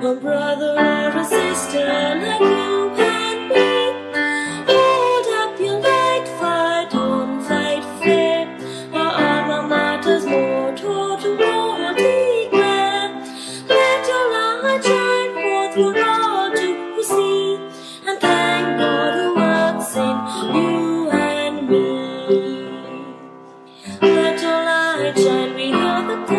a brother or a sister like you and me. Hold up your light, fight on, fight fair. Our alma mater's motto to all declare. Let your light shine forth for all to see, and thank God who works in you and me. Let your light shine, we hear the